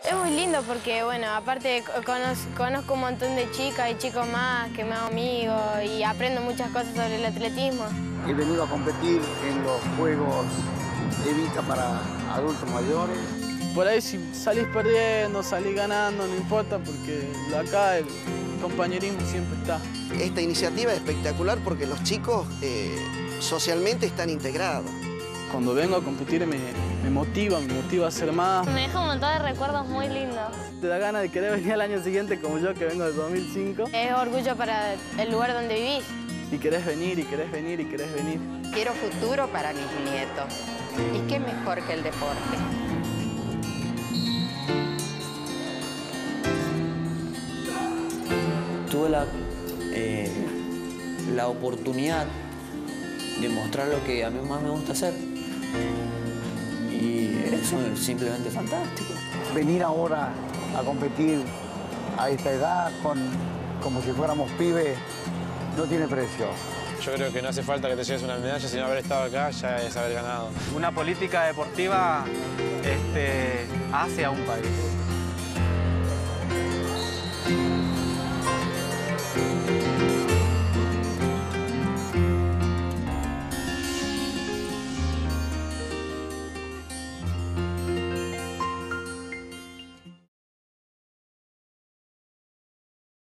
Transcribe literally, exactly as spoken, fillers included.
Es muy lindo porque, bueno, aparte conozco, conozco un montón de chicas y chicos más que me hago amigos y aprendo muchas cosas sobre el atletismo. He venido a competir en los Juegos Evita para adultos mayores. Por ahí si salís perdiendo, salís ganando, no importa, porque acá el compañerismo siempre está. Esta iniciativa es espectacular porque los chicos eh, socialmente están integrados. Cuando vengo a competir me, me motiva, me motiva a hacer más. Me deja un montón de recuerdos muy lindos. Te da ganas de querer venir al año siguiente como yo, que vengo del dos mil cinco. Es orgullo para el lugar donde vivís. Y querés venir, y querés venir, y querés venir. Quiero futuro para mis nietos. ¿Y qué mejor que el deporte? Tuve la, eh, la oportunidad de mostrar lo que a mí más me gusta hacer. Y eso es simplemente fantástico. Venir ahora a competir a esta edad, con, como si fuéramos pibes, no tiene precio. Yo creo que no hace falta que te lleves una medalla, sino haber estado acá ya es haber ganado. Una política deportiva este, hace a un país.